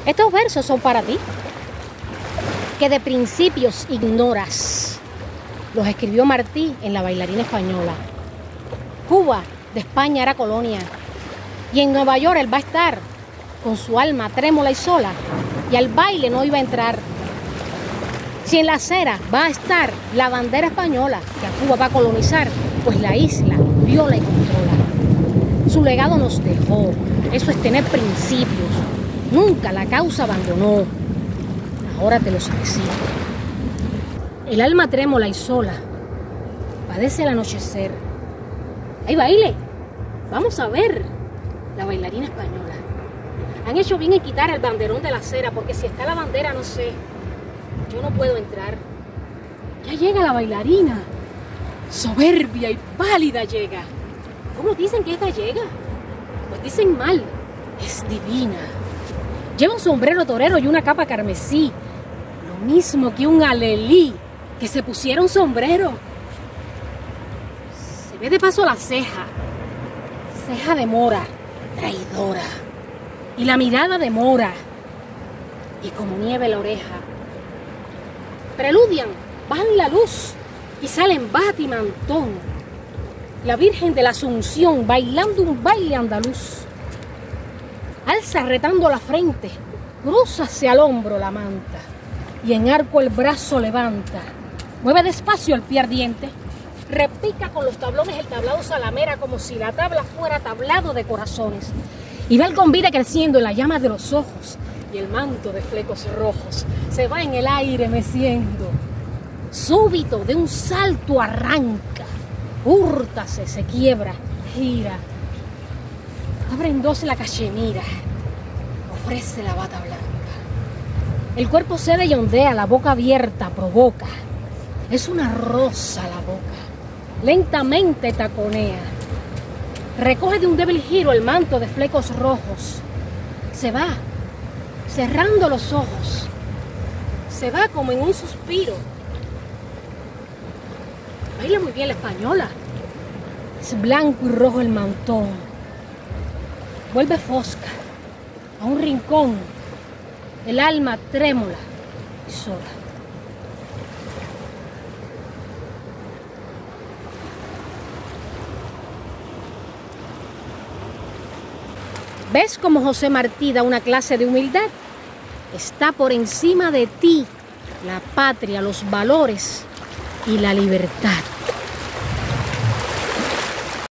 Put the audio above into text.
Estos versos son para ti, que de principios ignoras. Los escribió Martí en La bailarina española. Cuba de España era colonia, y en Nueva York él va a estar con su alma trémula y sola, y al baile no iba a entrar. Si en la acera va a estar la bandera española que a Cuba va a colonizar, pues la isla viola y controla. Su legado nos dejó, eso es tener principios. Nunca la causa abandonó, ahora te los recibo. El alma trémula y sola padece el anochecer. ¡Hay baile! Vamos a ver La bailarina española. Han hecho bien en quitar el banderón de la acera, porque si está la bandera, no sé, yo no puedo entrar. Ya llega la bailarina, soberbia y pálida llega. ¿Cómo dicen que esta llega? Pues dicen mal, es divina. Lleva un sombrero torero y una capa carmesí, lo mismo que un alelí que se pusiera un sombrero. Se ve de paso la ceja de mora, traidora, y la mirada de mora, y como nieve la oreja. Preludian, bajan la luz y salen bate y mantón, la Virgen de la Asunción bailando un baile andaluz. Alza retando la frente, cruza hacia el hombro la manta, y en arco el brazo levanta, mueve despacio el pie ardiente, repica con los tablones el tablado salamera como si la tabla fuera tablado de corazones, y ve el convite creciendo en la llama de los ojos, y el manto de flecos rojos se va en el aire meciendo. Súbito de un salto arranca, húrtase, se quiebra, gira, abre en dos la cachemira, ofrece la bata blanca. El cuerpo cede y ondea, la boca abierta provoca. Es una rosa la boca, lentamente taconea. Recoge de un débil giro el manto de flecos rojos. Se va, cerrando los ojos. Se va como en un suspiro. Baila muy bien la española. Es blanco y rojo el mantón. Vuelve fosca a un rincón, el alma trémula y sola. ¿Ves cómo José Martí da una clase de humildad? Está por encima de ti la patria, los valores y la libertad.